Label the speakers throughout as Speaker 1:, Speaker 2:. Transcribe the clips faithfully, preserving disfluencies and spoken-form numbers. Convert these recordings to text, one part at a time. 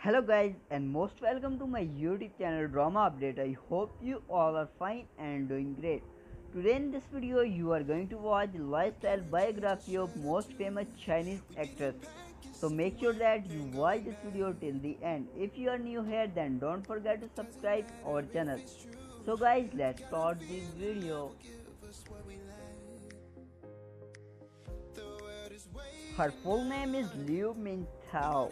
Speaker 1: Hello guys and most welcome to my YouTube channel Drama Update. I hope you all are fine and doing great. Today in this video you are going to watch the lifestyle biography of most famous Chinese actress. So make sure that you watch this video till the end. If you are new here then don't forget to subscribe our channel. So guys, let's start this video. Her full name is Liu Mingtao.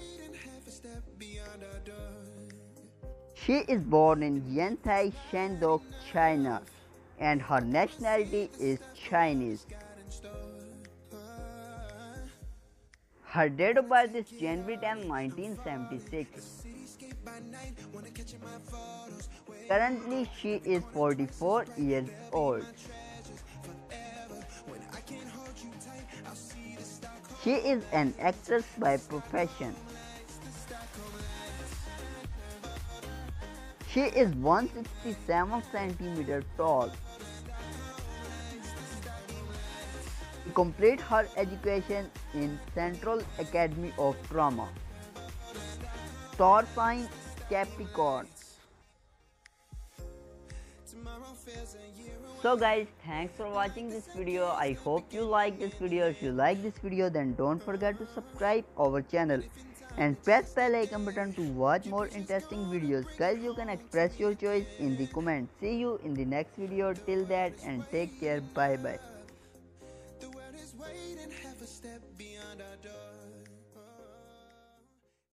Speaker 1: She is born in Yantai, Shandong, China, and her nationality is Chinese. Her date of birth is January tenth, nineteen seventy-six. Currently, she is forty-four years old. She is an actress by profession. She is one hundred sixty-seven centimeters tall. She completed her education in Central Academy of Drama. Star sign Capricorn. So guys, thanks for watching this video. I hope you like this video. If you like this video then don't forget to subscribe our channel and press bell icon button to watch more interesting videos. Guys, you can express your choice in the comments. See you in the next video. Till that, and take care. Bye bye.